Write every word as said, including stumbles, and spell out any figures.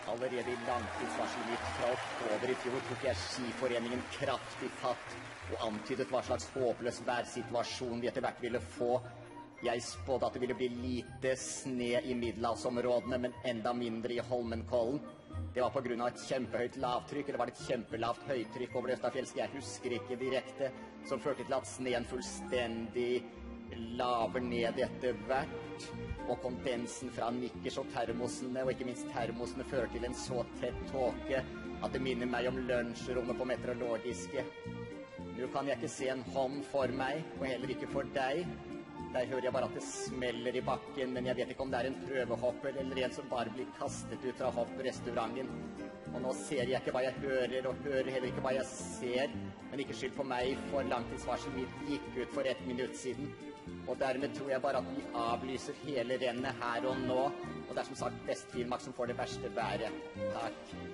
Allerede i langtidsvarselet mitt fra oktober i fjor tok jeg Skiforeningen kraftig fatt og antydet hva slags håpløs værsituasjon vi etter hvert ville få. Jeg spådde at det ville bli lite sne i middelhavsområdene, men enda mindre i Holmenkollen. Det var på grunn av et kjempehøyt lavtrykk, eller var det et kjempelavt høytrykk over det østafjelske, jeg husker ikke direkte, som førte til at sneen fullstendig laver ned etter hvert. Og kondensen fra nikkers og termosene, og ikke minst termosene, fører til en så tett tåke at det minner meg om lunsjrommet på meteorologiske. Nå kan jeg ikke se en hånd for meg, og heller ikke for deg. Der hører jeg bare at det smeller i bakken, men jeg vet ikke om det er en prøvehopper eller en som bare blir kastet ut fra hopprestauranten. Og nå ser jeg ikke hva jeg hører, og hører heller ikke hva jeg ser. Men ikke skyld på meg, for langtidsvarselet mitt gikk ut for ett minutt siden. Og dermed tror jeg bare at vi avlyser hele rennet her og nå. Og det er som sagt Vest-Finnmark som får det verste været. Takk.